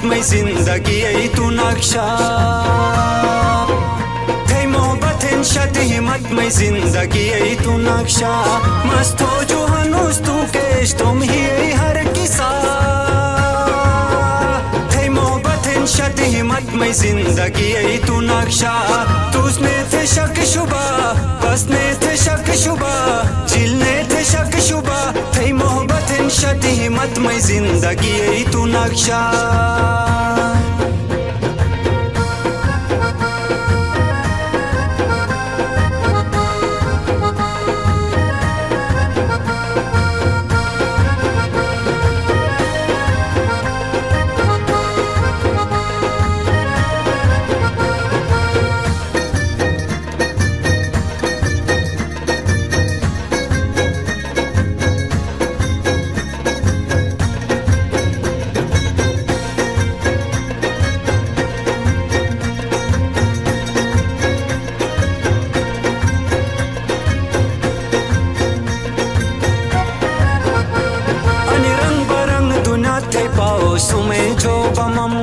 हिम्मत में जिंदगी आई तू नक्शा थे मोहब्बत हिंशत हिम्मत में जिंदगी आई तू नक्शा मस्त हो जो हनुस तू केश तुम ही हर किसा थे मोहब्बत हिंशत हिम्मत में जिंदगी आई तू नक्शा तुझमें थे शक शुबा बस में थे शक शुबा जिलने थे शक शुबा थे मोहब्बत हिंशत हिम्मत में जिंदगी आई तू नक्शा सुमे जो बमम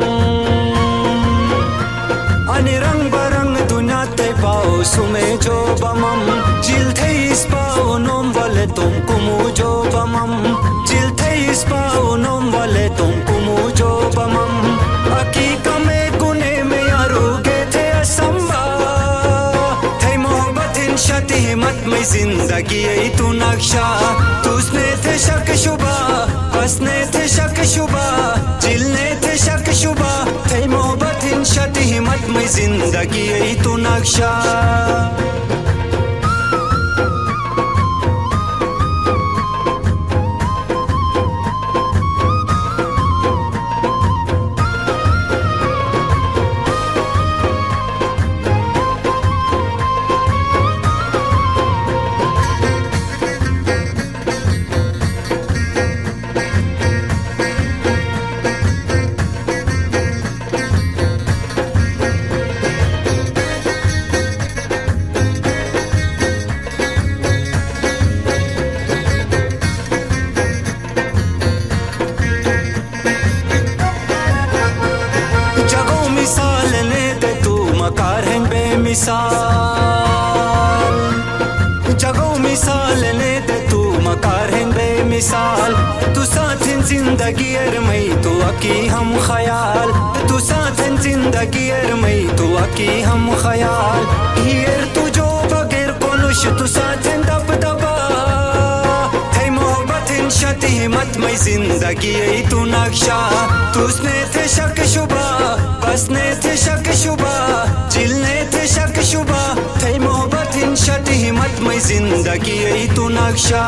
अनि रंग बरंग दुनिया ते पाओ सुमे जो बमम जिल थे इस पाओ नोम वाले तुम कुमु जो बमम जिल थे इस पाओ नोम वाले तुम कुमु जो बमम हकीका में गुने में यारूगे थे असंबा थे मोहब्बत हिंशत हिम्मत में जिंदगी आई तू नक्शा तुझने थे शक शुबा बसने थे शक शुबा जिलने थे शक शुबा थे मोहब्बत हिंशत हिम्मत में जिंदगी आई तू नक्शा मिसाल जगो मिसाल ने दे तू मकार है बेमिसाल तू साथ जिंदगी अरमई तू अकी हम ख्याल तू साथ जिंदगी अरमई तू अकी हम ख्याल हियर तू जो बगैर कोनुश तू साथ दब दबा थे मोहब्बत हिंशत हिम्मत में जिंदगी आई तू नक्शा तुझने थे शक शुबा बसने थे शक शुबा जिलने थे शक शुबा थे मोहब्बत हिंशत हिम्मत में जिंदगी आई तू नक्शा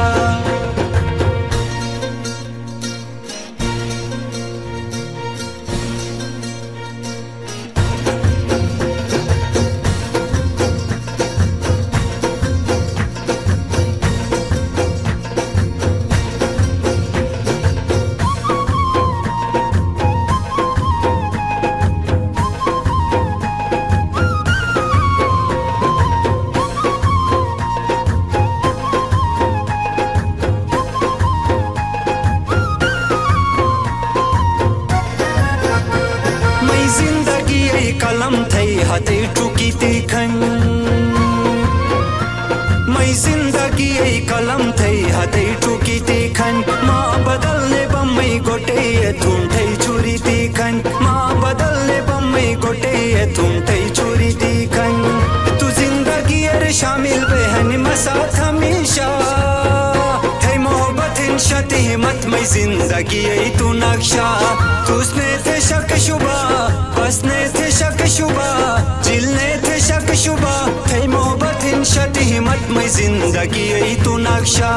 कलम थे हथे टुकी तीखन मैं जिंदगी आई कलम थे हथे टुकी तीखन माँ बदलने बम्मई गोटे तुम थे चुरी तीखन माँ बदलने बम्मई गोटे तुम थे चुरी तीखन तू जिंदगी अरे शामिल बहन मसाथ हमेशा थे मोहब्बत हिंशत हिम्मत में जिंदगी आई तू नक्शा तुझने थे शक शुबा बसने थे शक शुबा जिलने थे शक शुबा थे मोहब्बत हिंशत हिम्मत में जिंदगी आई तू नक्शा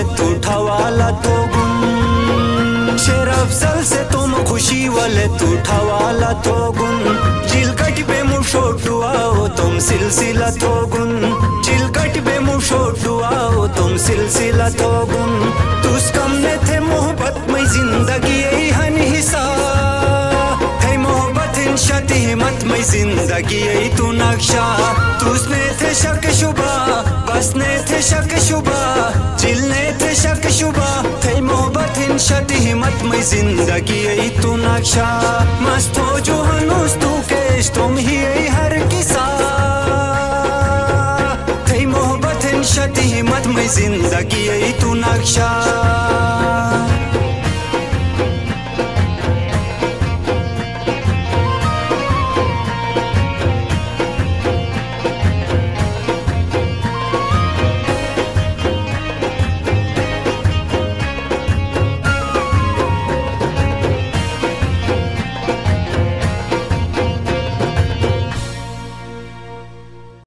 वाले तू ठवाला तो गुन शेर अफजल से तुम खुशी वाले तू ठवाला तो गुन चिलकट पे मुशोटुआ हो तुम सिलसिला तो गुन चिलकट पे मुशोटुआ हो तुम सिलसिला तो गुन तुस कम ने थे मोहब्बत में जिंदगी यही हन हिस्सा है मोहब्बत इंशाती हिम्मत में जिंदगी यही तू नक्शा तुसने थे शक शुबा बस ने थे शक शुबा चिलने थे शक शुबा थे मोहब्बत इंशाती हिम्मत में जिंदगी यही तू नक्शा मस्त हो जो हनुस तू केश तुम ही यही हर किसा थे मोहब्बत इंशाती हिम्मत में जिंदगी यही तू नक्शा